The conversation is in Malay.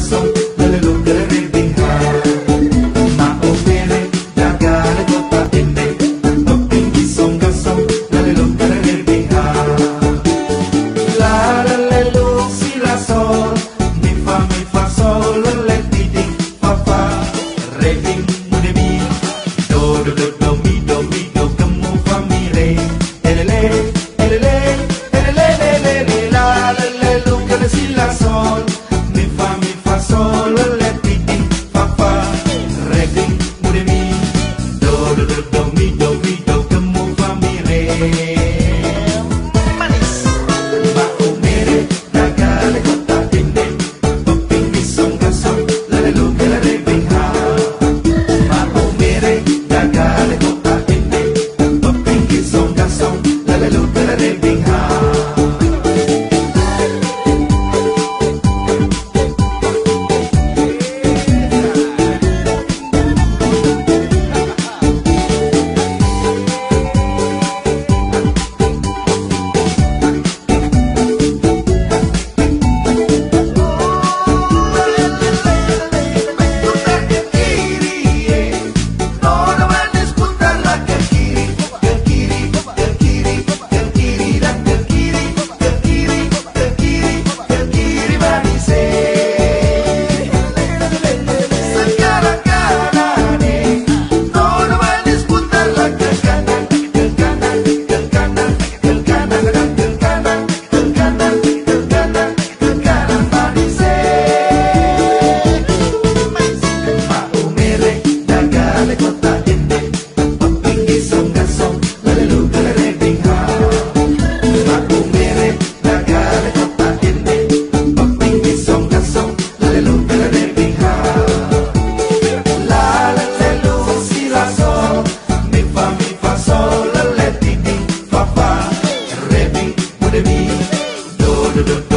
son, la la lo que le rebeja. Ma o mere, la gare gota ende, o pingi son gason, la la lo que le rebeja. La la lo si la sol, mi fa sol, le ti di fa fa, re mi mu de mi, do mi do kamu fa mi re, elele elele la la lo que le si la sol, mi fa sol, le ti di fa fa, re mi mu de mi, do mi do kamu fa mi re. Do